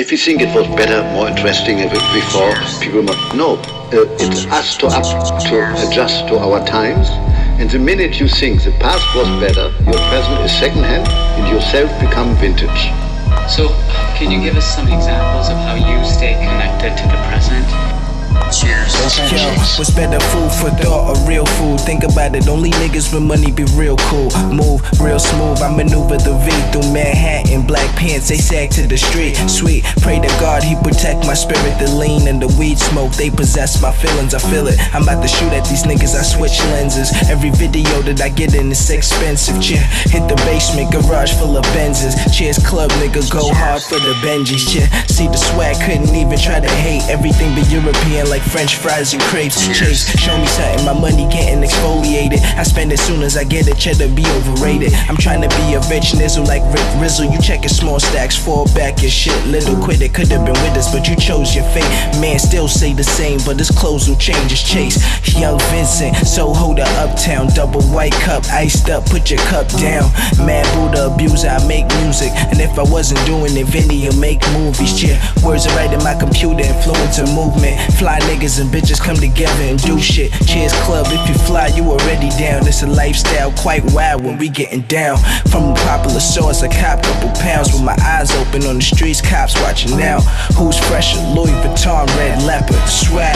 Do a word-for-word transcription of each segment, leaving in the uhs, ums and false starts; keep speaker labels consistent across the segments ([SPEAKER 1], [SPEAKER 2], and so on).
[SPEAKER 1] if you think it was better, more interesting before, people might no. Uh, it's us to up to adjust to our times. And the minute you think the past was better, your present is second-hand, and yourself become vintage.
[SPEAKER 2] So, can you give us some examples of how you stay connected to the present?
[SPEAKER 3] Cheers. Yo, what's better, food for thought or real food? Think about it, only niggas with money be real cool. Move real smooth, I maneuver the V through Manhattan. Black pants, they sag to the street. Sweet, pray to God he protect my spirit. The lean and the weed smoke, they possess my feelings, I feel it. I'm about to shoot at these niggas, I switch lenses. Every video that I get in is expensive. Yeah, hit the basement, garage full of Benzes. Cheers club, nigga, go hard for the Benjies. Yeah, see the swag, couldn't even try to hate. Everything but European like French fries and crepes. Chase, show me something, my money getting exfoliated. I spend as soon as I get it, cheddar be overrated. I'm trying to be a rich nizzle like Rizzle. You checking small stacks, fall back your shit. Little quitter, could've been with us, but you chose your fate. Man still say the same, but his clothes will change his chase. Young Vincent, so hold a uptown, double white cup, iced up, put your cup down. Mad Buddha abuser, I make music. And if I wasn't doing it, Vinny will make movies. Yeah, words are right in my computer, influence a movement. Fly niggas and bitches come together and do shit. Cheers club, if you fly, you already down. It's a lifestyle quite wild when we getting down. From a popular source, I cop couple pounds with my eyes open on the streets, cops watching now. Who's fresher? Louis Vuitton, red leopard, swag.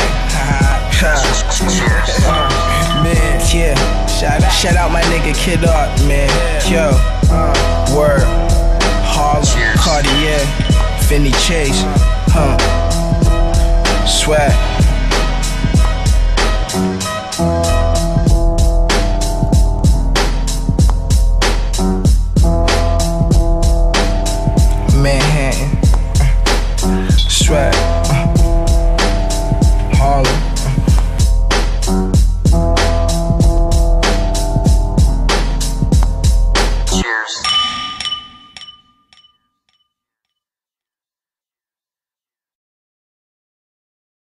[SPEAKER 3] Man, yeah. Shout out, shout out my nigga Kid Art, man. Yo, word. Harlem, Cartier, Vinny Cha, huh? Swag.